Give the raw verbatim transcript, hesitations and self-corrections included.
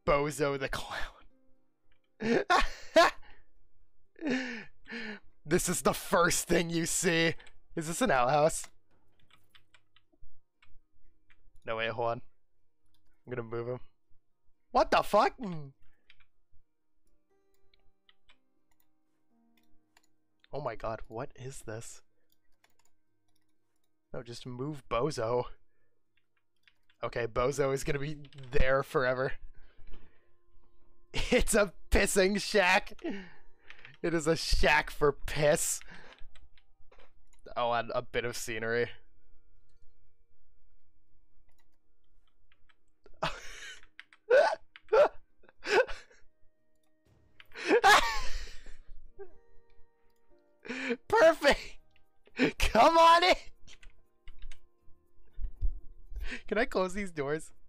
Bozo the Clown. This is the first thing you see. Is this an outhouse? No, wait, hold on. I'm gonna move him. What the fuck? Oh my god, what is this? No, just move Bozo. Okay, Bozo is gonna be there forever. It's a pissing shack. It is a shack for piss. Oh, and a bit of scenery. Perfect. Come on in. Can I close these doors?